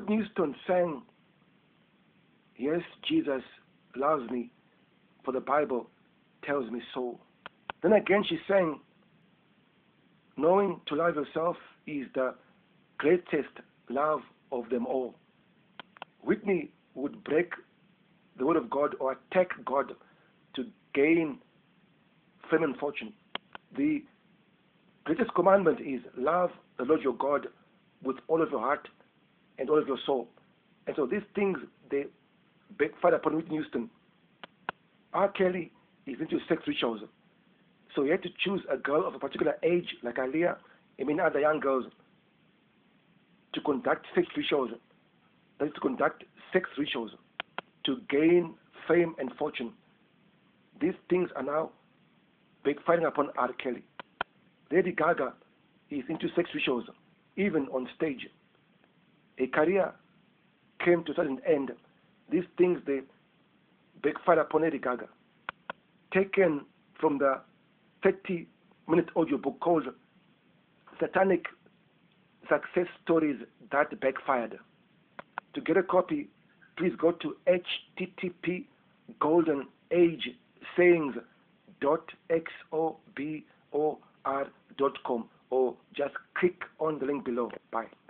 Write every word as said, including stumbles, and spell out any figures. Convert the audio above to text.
Whitney Houston sang, "Yes, Jesus loves me, for the Bible tells me so." Then again she sang, "Knowing to love yourself is the greatest love of them all." Whitney would break the word of God or attack God to gain fame and fortune. The greatest commandment is love the Lord your God with all of your heart and all of your soul. And so these things, they backfired upon Whitney Houston. R. Kelly is into sex rituals. So he had to choose a girl of a particular age, like Aaliyah and many other young girls, to conduct sex rituals. That is to conduct sex rituals to gain fame and fortune. These things are now backfiring upon R. Kelly. Lady Gaga is into sex rituals, even on stage. A career came to a certain end. These things, they backfire upon Lady Gaga. Taken from the thirty minute audiobook called Satanic Success Stories That Backfired. To get a copy, please go to h t t p golden age sayings dot xobor dot com or just click on the link below. Bye.